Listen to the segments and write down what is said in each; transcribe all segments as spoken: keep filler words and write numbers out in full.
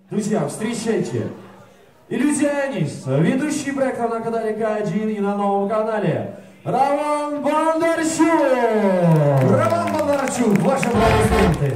Друзья, встречайте, иллюзионист, ведущий бэка на канале К один и на новом канале Роман Бондарчук! Роман Бондарчук, ваши аплодисменты!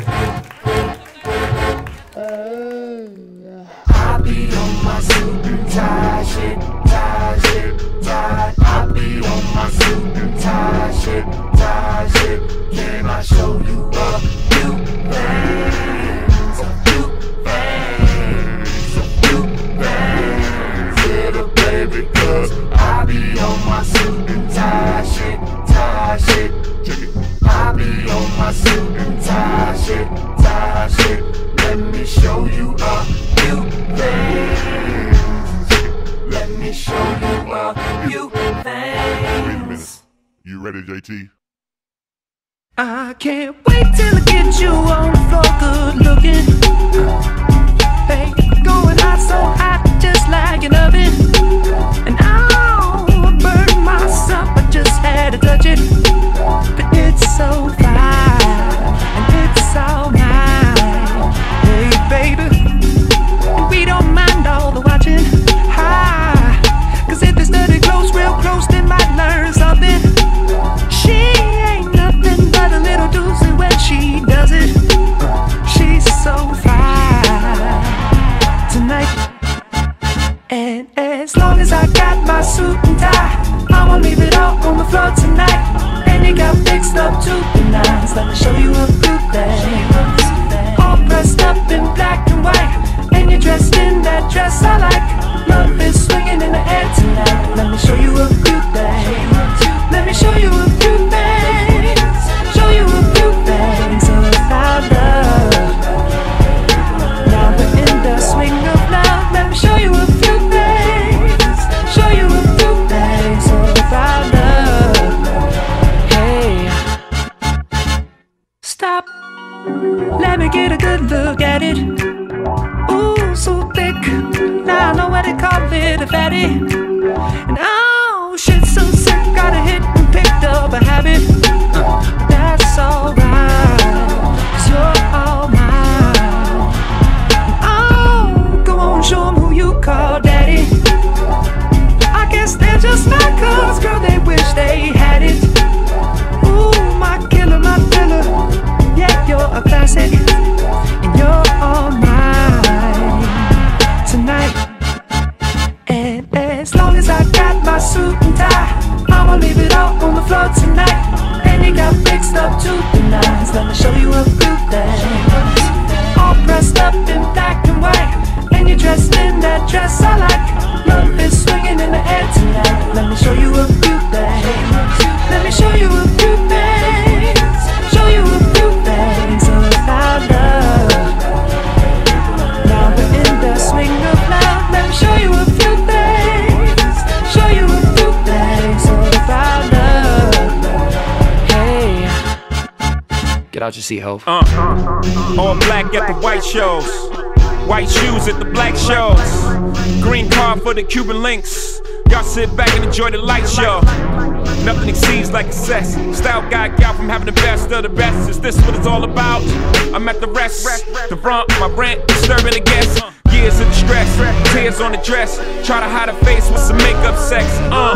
I be on my suit and tie shit, tie shit, tie. I be on my suit and tie shit, tie shit. Can I show you a few things, a few things, a few things, little baby? 'Cause I be on my suit and tie shit, tie shit. Check it. I be on my suit and tie shit, tie shit. Let me show you a few things. Let me show you a few things. Wait a minute. You ready, J T? I can't wait till I get you on the floor, good looking. Hey, going hot, so hot, just like an oven. And I'll burn myself, I just had to touch it. But it's so fine, and it's all mine. Hey, baby, we don't mind all the watching. Hi, 'cause if they study close, real close, they might learn something. She ain't nothing but a little doozy when she does it. She's so fine tonight. And as long as I got my suit and tie, I'ma leave it all on the floor tonight. And you got fixed up to the nines. Let me show you a few things. All dressed up in black and white, and you're dressed in that dress I like. Love is swinging in the air tonight. Let me show you a few things. Let me show you a few things. Show you a few things about love. Now we're in the swing of love. Let me show you a few things. Show you a few things about love. Hey, stop. Let me get a good look at it. Ooh, so thick. Now I know what they call it, a fatty. And oh, shit, so sick. Got a hit and picked up a habit. uh, That's alright, 'cause you're all mine. Oh, go on, show them who you call daddy. I guess they're just like us, girl, they wish they had it. Ooh, my killer, my filler. Yeah, you're a classic, and you're all mine tonight. And as long as I got my suit and tie, I'ma leave it all on the floor tonight. And you got fixed up to the nines. Let me show you a few things. All dressed up in black and white, and you're dressed in that dress I like. Love is swinging in the air tonight. Let me show you a few things. Let me show you a few things. Show you a few things about love. Now we're in the swing of love. Let me show you a few things. Show you a few things about love. Hey, Get out your seat, ho. Uh, all black at the white shows, white shoes at the black shows, green card for the Cuban links. Y'all sit back and enjoy the light show. Nothing exceeds like excess. Style guy gal from having the best of the best. Is this what it's all about? I'm at the rest. The front, my rent, disturbing the guests. Years of distress, tears on the dress. Try to hide a face with some makeup sex. Uh,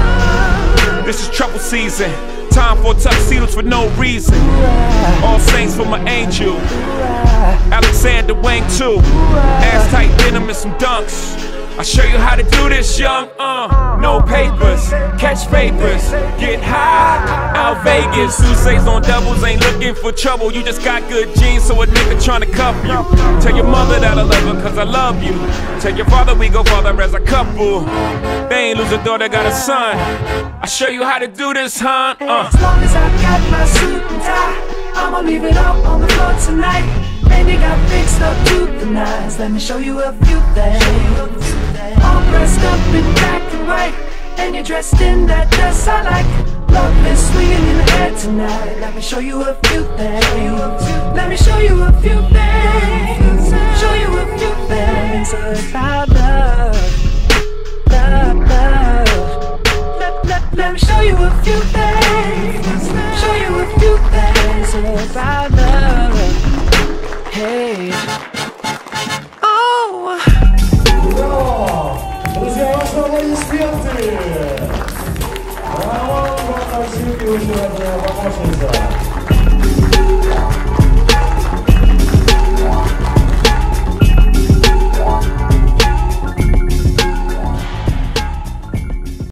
this is trouble season. Time for tuxedos for no reason. All saints for my angel. Alexander Wang too. Ass tight denim and some dunks. I'll show you how to do this, young. Uh, no papers, catch papers, get high. Out Vegas, Sousa's on doubles, ain't looking for trouble. You just got good genes, so a nigga tryna cuff you. Tell your mother that I love her, cause I love you. Tell your father we go father as a couple. They ain't lose a daughter, got a son. I'll show you how to do this, huh? Uh. as long as I got my suit and tie, I'ma leave it all on the floor tonight. And you got fixed up to the nines. Let me show you a few things. All dressed up in black and white, and you're dressed in that dress I like. Love is swinging in the air tonight. Let me show you a few things. Let me show you a few things. Show you a few things about love. Love, love. Let, let, let me show you a few things. Show you a few things about love. Hey. Oh. Роман Бондарчук и его очаровательная помощница.